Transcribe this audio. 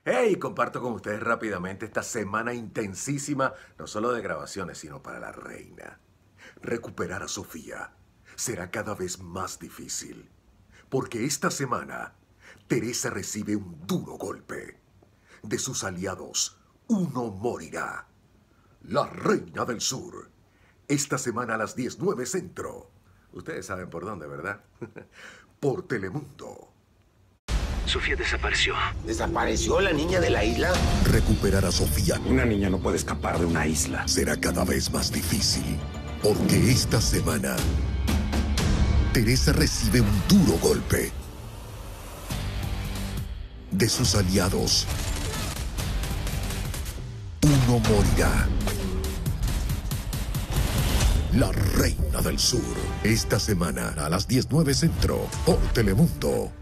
Hey, comparto con ustedes rápidamente esta semana intensísima, no solo de grabaciones, sino para la reina. Recuperar a Sofía será cada vez más difícil, porque esta semana Teresa recibe un duro golpe. De sus aliados, uno morirá. La Reina del Sur. Esta semana a las 19 Centro. Ustedes saben por dónde, ¿verdad? Por Telemundo. Sofía desapareció. ¿Desapareció la niña de la isla? Recuperar a Sofía Una niña no puede escapar de una isla. será cada vez más difícil, porque esta semana Teresa recibe un duro golpe. De sus aliados, uno morirá. La Reina del Sur. Esta semana a las 19 Centro por Telemundo.